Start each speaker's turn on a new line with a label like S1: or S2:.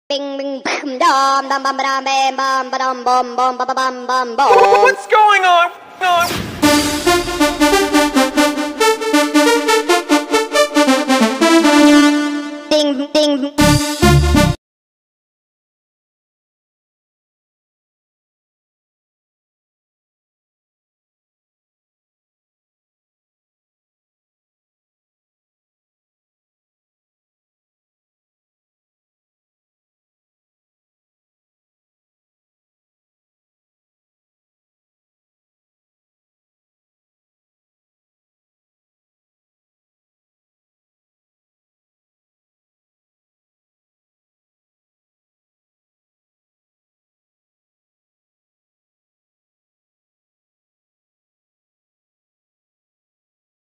S1: Bing bing bam dum dum bum bam bam bum bum bum bum bum bum bum bum.
S2: What's going on?
S1: Ding ding.